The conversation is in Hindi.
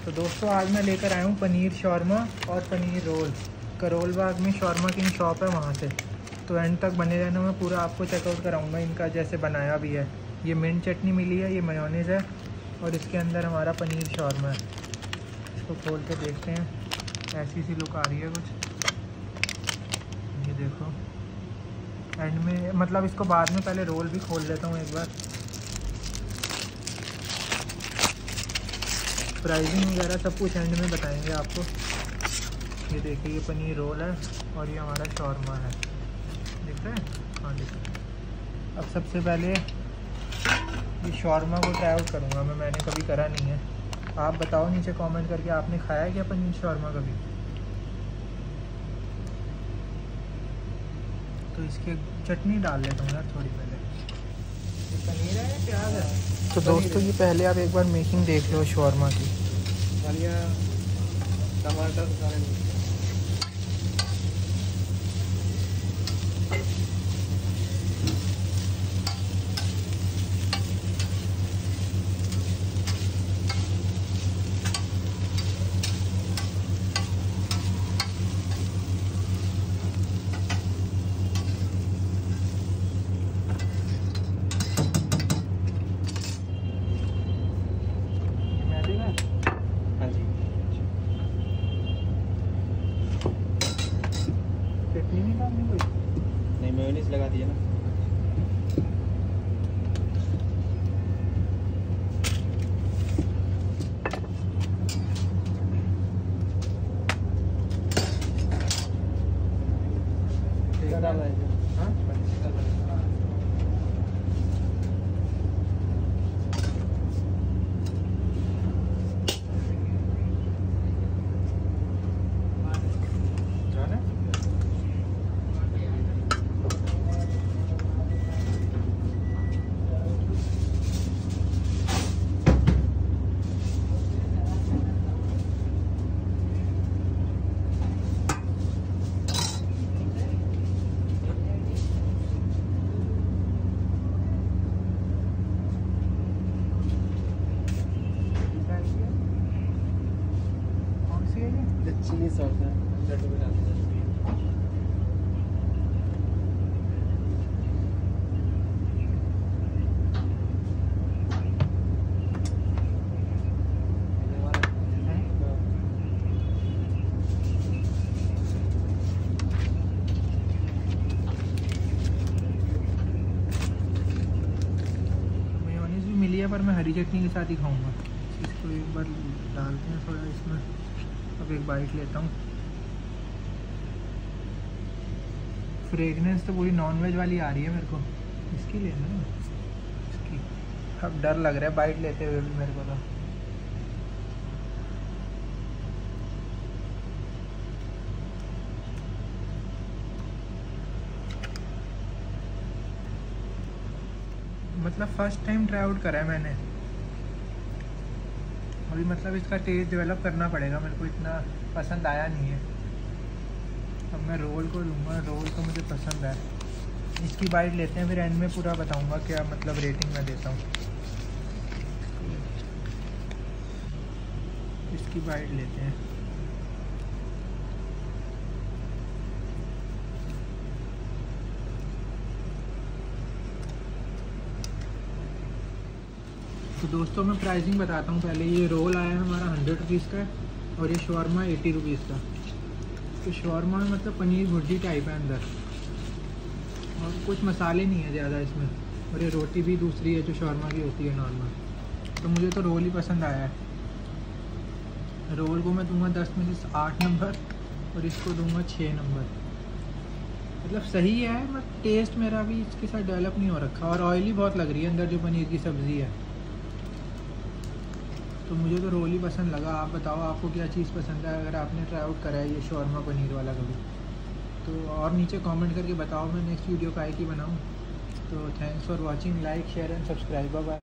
तो दोस्तों आज मैं लेकर आया हूँ पनीर शौरमा और पनीर रोल। करोल बाग में शौरमा किंग शॉप है, वहाँ से। तो एंड तक बने रहना, मैं पूरा आपको चेकआउट कराऊंगा इनका जैसे बनाया भी है। ये मिंट चटनी मिली है, ये मेयोनीज़ है और इसके अंदर हमारा पनीर शौरमा है। इसको खोल के देखते हैं, ऐसी सी लुक आ रही है कुछ। ये देखो एंड में, मतलब इसको बाद में पहले रोल भी खोल लेता हूँ एक बार। प्राइसिंग वगैरह सब कुछ एंड में बताएंगे आपको। ये देखिए, ये पनीर रोल है और ये हमारा शौरमा है, दिख रहा है? हाँ दिख रहा है। अब सबसे पहले ये शौरमा को ट्राई आउट करूँगा मैंने कभी करा नहीं है। आप बताओ नीचे कमेंट करके, आपने खाया है क्या पनीर शौरमा कभी? तो इसके चटनी डाल लेता हूँ यार थोड़ी पहले। ये पनीर है या प्याज है? तो दोस्तों ये पहले आप एक बार मेकिंग देख लो शौरमा की। धनिया, टमाटर सारे। चटनी नहीं डालनी कोई? नहीं, मेयोनीज लगा दिया ना। डाला है। हाँ चिली सॉस है, लड्डू में डालते हैं। मेयोनीज़ भी मिली है पर मैं हरी चटनी के साथ ही खाऊंगा। इसको एक बार डालते हैं थोड़ा इसमें। अब एक बाइट लेता हूँ। फ्रेगनेंस तो पूरी नॉनवेज वाली आ रही है मेरे को। इसकी लेना है इसकी। अब डर लग रहा है बाइट लेते हुए भी मेरे को तो। मतलब फर्स्ट टाइम ट्राई आउट करा है मैंने अभी, मतलब इसका टेस्ट डेवलप करना पड़ेगा। मेरे को इतना पसंद आया नहीं है। अब मैं रोल को लूँगा, रोल तो मुझे पसंद है। इसकी बाइट लेते हैं, फिर एंड में पूरा बताऊँगा क्या मतलब रेटिंग मैं देता हूँ। इसकी बाइट लेते हैं। तो दोस्तों मैं प्राइसिंग बताता हूँ पहले। ये रोल आया है हमारा 100 रुपीज़ का और ये शौरमा 80 रुपीज़ का। तो शौरमा में मतलब पनीर भुर्जी टाइप है अंदर और कुछ मसाले नहीं है ज़्यादा इसमें। और ये रोटी भी दूसरी है जो शौरमा की होती है नॉर्मल। तो मुझे तो रोल ही पसंद आया है। रोल को मैं दूंगा 10 में से 8 नंबर और इसको दूंगा 6 नंबर। मतलब सही है, बट टेस्ट मेरा भी इसके साथ डेवलप नहीं हो रखा और ऑयली बहुत लग रही है अंदर जो पनीर की सब्ज़ी है। तो मुझे तो रोल ही पसंद लगा। आप बताओ आपको क्या चीज़ पसंद है, अगर आपने ट्राई आउट करा है ये शौरमा पनीर वाला कभी तो। और नीचे कमेंट करके बताओ मैं नेक्स्ट वीडियो काय की बनाऊँ। तो thanks for watching, like share and subscribe. Bye.